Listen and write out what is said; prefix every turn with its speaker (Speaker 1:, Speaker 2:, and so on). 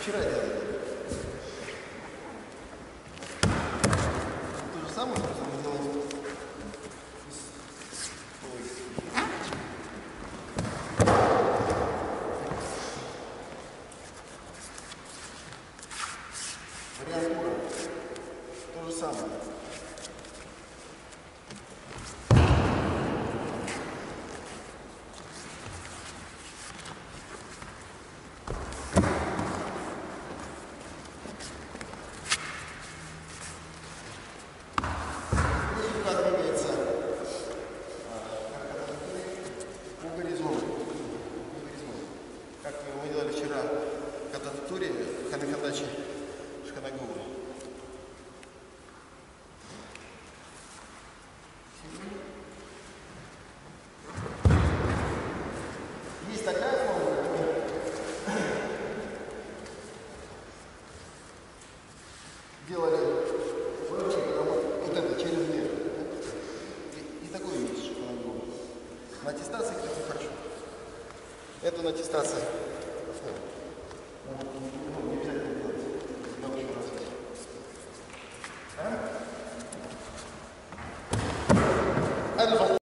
Speaker 1: вчера делали. То же самое, что мы делаем. Вариант ура. То же самое. Как мы делали вчера в кататуре, ханакадачи шханагуру. Есть такая форма, делали вот это через вверх. И такой есть шханагуру. На аттестации, кстати, хорошо. Это на аттестации. Не обязательно делать для общего развития.